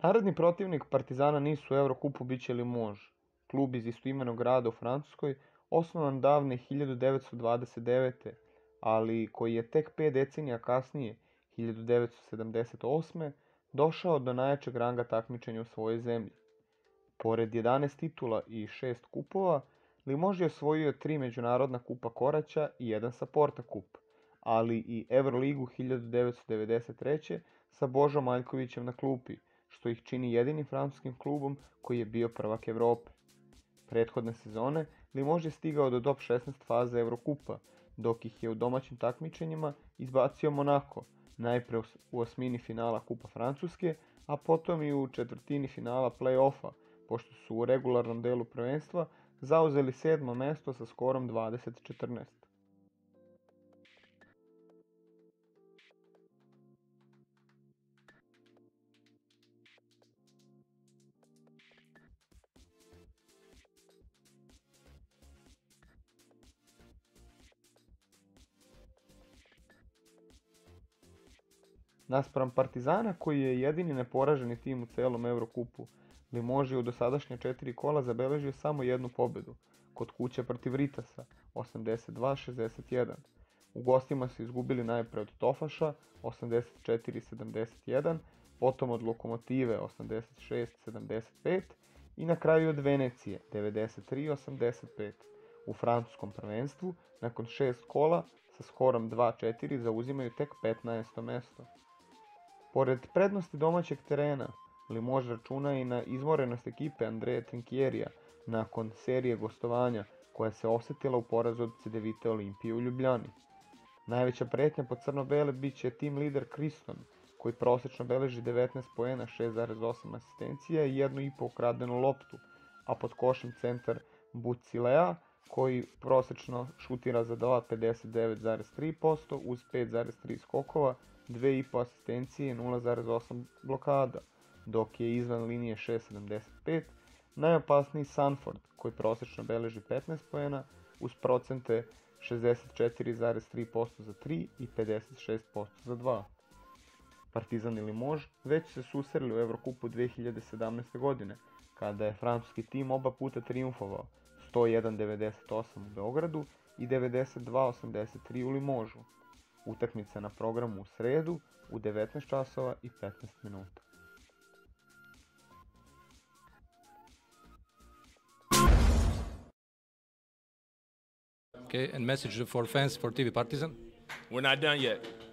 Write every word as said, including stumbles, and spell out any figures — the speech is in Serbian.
Naredni protivnik Partizana nisu u Eurokupu bit će Limoges, klub iz istoimenog grada u Francuskoj, osnovan davne hiljadu devetsto dvadeset devete. ali koji je tek pet decenija kasnije, hiljadu devetsto sedamdeset osme. došao do najjačeg ranga takmičenja u svojoj zemlji. Pored jedanaest titula i šest kupova, Limoges je osvojio tri međunarodna kupa Koraća i jedan Saporta kup, ali i Euroligu hiljadu devetsto devedeset treće. sa Božom Aljkovićem na klupi, što ih čini jedinim francuskim klubom koji je bio prvak Evrope. Prethodne sezone Limoges je stigao do top šesnaest faze Eurokupa, dok ih je u domaćim takmičenjima izbacio Monako, najpre u osmini finala Kupa Francuske, a potom i u četvrtini finala play-offa, pošto su u regularnom delu prvenstva zauzeli sedmo mesto sa skorom dvadeset četrnaest. Naspram Partizana, koji je jedini neporaženi tim u celom Eurokupu, Limoges je u dosadašnja četiri kola zabeležio samo jednu pobedu, kod kuće protiv Ritasa, osamdeset dva šezdeset jedan. U gostima su izgubili najpre od Tofaša, osamdeset četiri sedamdeset jedan, potom od Lokomotive, osamdeset šest sedamdeset pet i na kraju od Venecije, devedeset tri osamdeset pet. U francuskom prvenstvu, nakon šest kola, sa skorom dva četiri zauzimaju tek petnaesto mesto. Pored prednosti domaćeg terena, Limoges računa i na izmorenost ekipe Andreja Trinkjerija nakon serije gostovanja koja se osetila u porazu od Cedevite Olimpije u Ljubljani. Najveća pretnja po crno-bele bit će tim lider Kriston, koji prosečno beleži devetnaest poena, šest zarez osam asistencija i jednu i po ukradenu loptu, a pod košem centar Bucilea, koji prosečno šutira za pedeset devet zarez tri posto uz pet zarez tri skokova, dve i po asistencije i nula zarez osam blokada, dok je izvan linije šest zarez sedamdeset pet najopasniji Sanford, koji prosečno beleži petnaest poena uz procente šezdeset četiri zarez tri posto za tri i pedeset šest posto za dva. Partizan i Limoges već se susreli u Eurokupu dve hiljade sedamnaeste. godine, kada je francuski tim oba puta trijumfovao, sto jedan devedeset osam u Beogradu i devedeset dva osamdeset tri u Limogesu. Utakmica na programu u sredu u devetnaest časova i petnaest minuta. Okay, and message for fans for T V Partizan? We're not done yet.